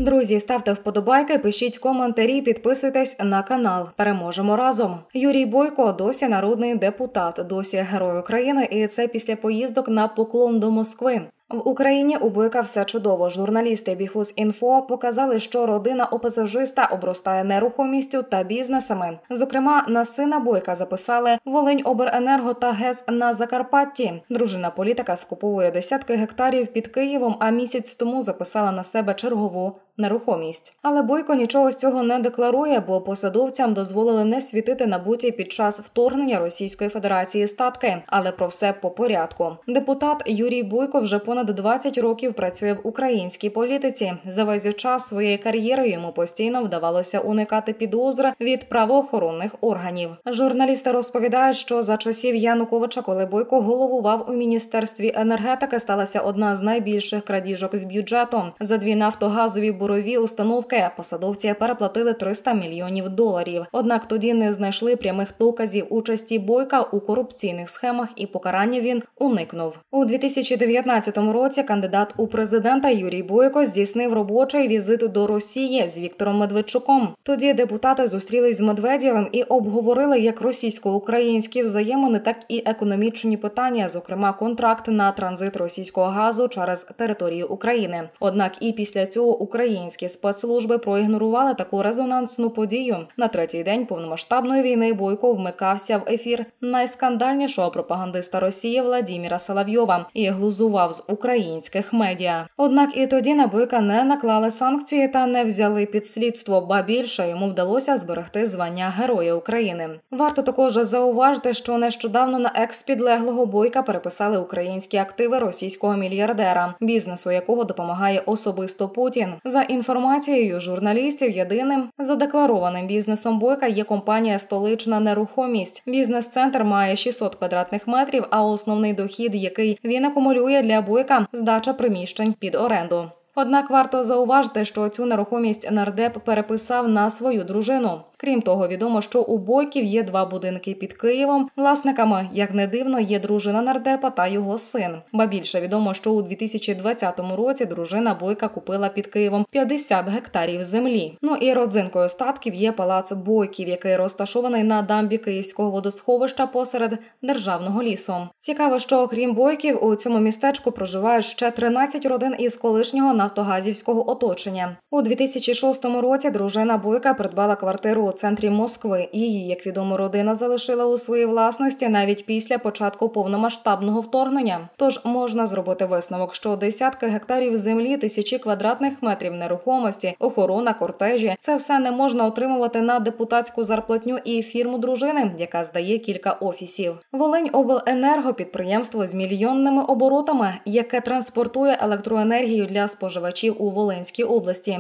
Друзі, ставте вподобайки, пишіть коментарі, підписуйтесь на канал. Переможемо разом. Юрій Бойко досі народний депутат, досі герой України, і це після поїздок на поклон до Москви. В Україні у Бойка все чудово. Журналісти Бігус.Інфо показали, що родина ОПЗЖиста обростає нерухомістю та бізнесами. Зокрема, на сина Бойка записали Волиньобленерго та ГЕС на Закарпатті. Дружина політика скуповує десятки гектарів під Києвом, а місяць тому записала на себе чергову нерухомість. Але Бойко нічого з цього не декларує, бо посадовцям дозволили не світити набуті під час вторгнення Російської Федерації статки. Але про все по порядку. Депутат Юрій Бойко вже понад 20 років працює в українській політиці. За весь час своєї кар'єри йому постійно вдавалося уникати підозр від правоохоронних органів. Журналісти розповідають, що за часів Януковича, коли Бойко головував у Міністерстві енергетики, сталася одна з найбільших крадіжок з бюджету. За 2 нафтогазові бурові установки посадовці переплатили $300 мільйонів. Однак тоді не знайшли прямих доказів участі Бойка у корупційних схемах і покарання він уникнув. У 2019 році кандидат у президента Юрій Бойко здійснив робочий візит до Росії з Віктором Медведчуком. Тоді депутати зустрілись з Медведєвим і обговорили як російсько-українські взаємини, так і економічні питання, зокрема контракт на транзит російського газу через територію України. Однак і після цього українські спецслужби проігнорували таку резонансну подію. На 3-й день повномасштабної війни Бойко вмикався в ефір найскандальнішого пропагандиста Росії Владимира Соловйова і глузував з українських медіа. Однак і тоді на Бойка не наклали санкції та не взяли під слідство, ба більше йому вдалося зберегти звання Героя України. Варто також зауважити, що нещодавно на екс-підлеглого Бойка переписали українські активи російського мільярдера, бізнесу якого допомагає особисто Путін. За інформацією журналістів, єдиним задекларованим бізнесом Бойка є компанія «Столична нерухомість». Бізнес-центр має 600 квадратних метрів, а основний дохід, який він акумулює для Бойка – здача приміщень під оренду. Однак варто зауважити, що цю нерухомість нардеп переписав на свою дружину. Крім того, відомо, що у Бойків є 2 будинки під Києвом. Власниками, як не дивно, є дружина нардепа та його син. Ба більше відомо, що у 2020 році дружина Бойка купила під Києвом 50 гектарів землі. Ну і родзинкою статків є палац Бойків, який розташований на дамбі Київського водосховища посеред державного лісу. Цікаво, що окрім Бойків, у цьому містечку проживають ще 13 родин із колишнього нафтогазівського оточення. У 2006 році дружина Бойка придбала квартиру у центрі Москви. Її, як відомо, родина залишила у своїй власності навіть після початку повномасштабного вторгнення. Тож можна зробити висновок, що десятки гектарів землі, тисячі квадратних метрів нерухомості, охорона, кортежі – це все не можна отримувати на депутатську зарплатню і фірму дружини, яка здає кілька офісів. Волиньобленерго – підприємство з мільйонними оборотами, яке транспортує електроенергію для споживачів у Волинській області.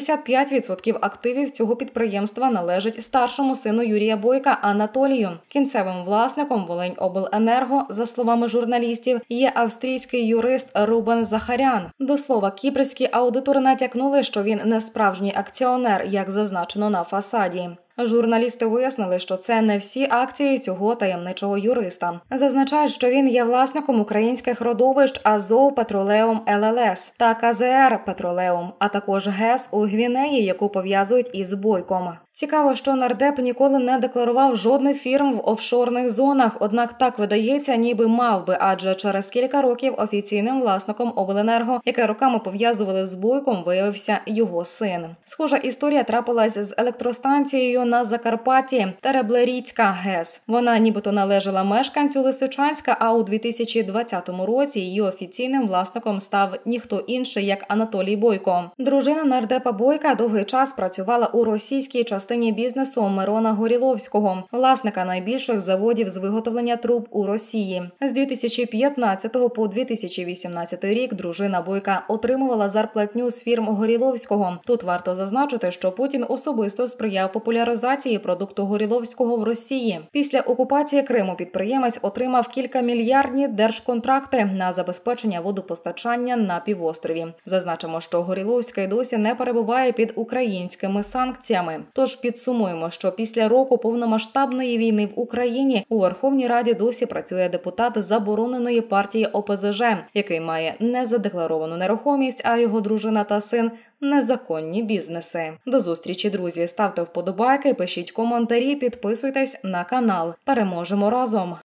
75% активів цього підприємства належить старшому сину Юрія Бойка Анатолію. Кінцевим власником Волиньобленерго, за словами журналістів, є австрійський юрист Рубен Захарян. До слова, кіпрські аудитори натякнули, що він не справжній акціонер, як зазначено на фасаді. Журналісти вияснили, що це не всі акції цього таємничого юриста. Зазначають, що він є власником українських родовищ Азов Петролеум ЛЛС та КЗР Петролеум, а також ГЕС у Гвінеї, яку пов'язують із Бойком. Цікаво, що нардеп ніколи не декларував жодних фірм в офшорних зонах, однак так видається, ніби мав би, адже через кілька років офіційним власником обленерго, яке роками пов'язували з Бойком, виявився його син. Схожа історія трапилась з електростанцією на Закарпатті Тереблеріцька ГЕС. Вона нібито належала мешканцю Лисичанська, а у 2020 році її офіційним власником став ніхто інший, як Анатолій Бойко. Дружина нардепа Бойка довгий час працювала у російській частині бізнесу Мирона Горіловського, власника найбільших заводів з виготовлення труб у Росії. З 2015 по 2018 рік дружина Бойка отримувала зарплатню з фірм Горіловського. Тут варто зазначити, що Путін особисто сприяв популяризації продукту Горіловського в Росії. Після окупації Криму підприємець отримав кількамільярдні держконтракти на забезпечення водопостачання на півострові. Зазначимо, що Горіловський досі не перебуває під українськими санкціями. Тож підсумуємо, що після року повномасштабної війни в Україні у Верховній Раді досі працює депутат забороненої партії ОПЗЖ, який має незадекларовану нерухомість, а його дружина та син – незаконні бізнеси. До зустрічі, друзі! Ставте вподобайки, пишіть коментарі, підписуйтесь на канал. Переможемо разом!